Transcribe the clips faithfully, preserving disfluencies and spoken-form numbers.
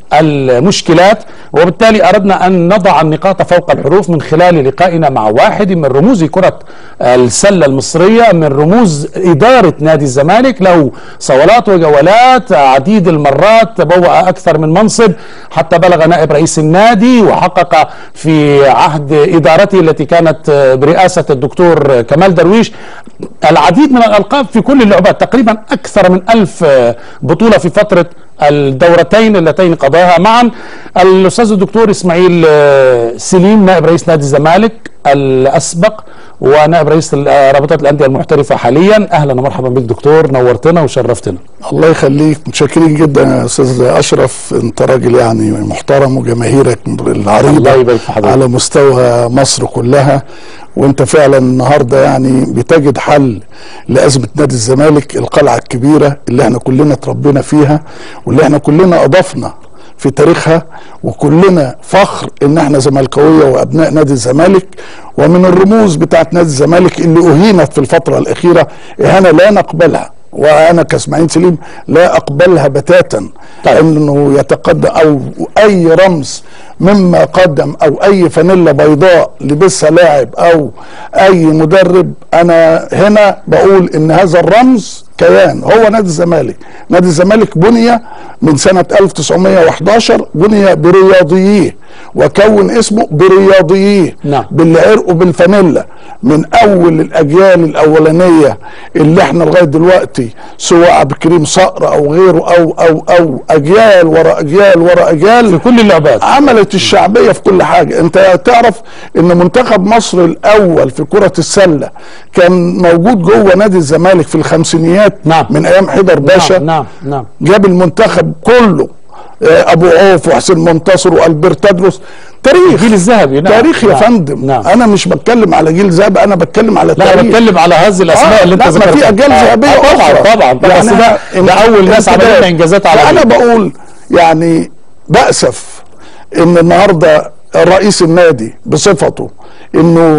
المشكلات، وبالتالي أردنا أن نضع النقاط فوق الحروف من خلال لقائنا مع واحد من رموز كرة السلة المصرية، من رموز إدارة نادي الزمالك، له صولات وجولات عديد المرات، تبوأ أكثر من منصب حتى بلغ نائب رئيس النادي، وحقق في عهد إدارته التي كانت برئاسة الدكتور كمال درويش العديد من الألقاب في كل اللعبات، تقريبا أكثر من ألف بطولة في فترة الدورتين اللتين قضاها معا. الأستاذ الدكتور إسماعيل سليم نائب رئيس نادي الزمالك الأسبق ونائب رئيس رابطة الأندية المحترفة حاليا، أهلا ومرحبا بك دكتور، نورتنا وشرفتنا. الله يخليك، متشكرين جدا يا أستاذ أشرف، أنت راجل يعني محترم وجماهيرك العريضة على مستوى مصر كلها، وانت فعلا النهارده يعني بتجد حل لازمه نادي الزمالك، القلعه الكبيره اللي احنا كلنا اتربينا فيها واللي احنا كلنا اضفنا في تاريخها، وكلنا فخر ان احنا زملكاويه وابناء نادي الزمالك، ومن الرموز بتاعت نادي الزمالك اللي اهينت في الفتره الاخيره اهانه لا نقبلها، وانا كاسماعيل سليم لا اقبلها بتاتا. طيب. انه يتقدم او اي رمز مما قدم او اي فانيلا بيضاء لبسها لاعب او اي مدرب، انا هنا بقول ان هذا الرمز كيان هو نادي الزمالك. نادي الزمالك بني من سنة ألف وتسعمائة وأحد عشر، بني برياضييه وكون اسمه برياضييه. نعم. باللي عرقوا بالفانيلا من اول الاجيال الاولانيه اللي احنا لغايه دلوقتي، سواء عبد الكريم صقر او غيره او او او اجيال ورا اجيال ورا اجيال في كل اللعبات عملت الشعبيه في كل حاجه. انت تعرف ان منتخب مصر الاول في كره السله كان موجود جوه نادي الزمالك في الخمسينيات. نعم. من ايام حيدر باشا. نعم نعم نعم. جاب المنتخب كله، ابو عوف وحسين منتصر والبرت تدرس، تاريخ الجيل الذهبي. نعم. تاريخ يا نعم. فندم. نعم. انا مش بتكلم على جيل ذهبي، انا بتكلم على لا، تاريخ. بتكلم على هذه الاسماء آه اللي انت ذكرتها. في اجيال ذهبيه آه طبعا أخرى. طبعا طبعا يعني ده, ده اول ناس عملت انجازات على. انا بقول يعني بأسف ان النهارده رئيس النادي بصفته انه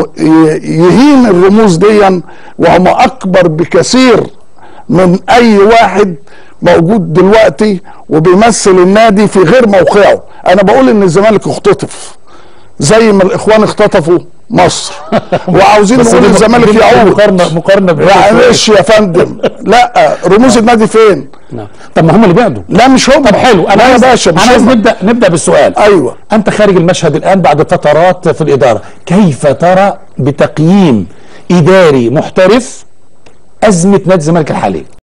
يهين الرموز ديا، وهم اكبر بكثير من اي واحد موجود دلوقتي وبيمثل النادي في غير موقعه. انا بقول ان الزمالك اختطف زي ما الاخوان اختطفوا مصر وعاوزين نقول الزمالك يعود. مقارنه مقارنه معلش يا فندم، لا رموز النادي فين؟ نعم. طب ما هم اللي بعدوا. لا مش هم. طب حلو، انا عايز باشا انا عايز نبدا نبدا بالسؤال. ايوه، انت خارج المشهد الان بعد فترات في الاداره، كيف ترى بتقييم اداري محترف ازمه نادي الزمالك الحاليه؟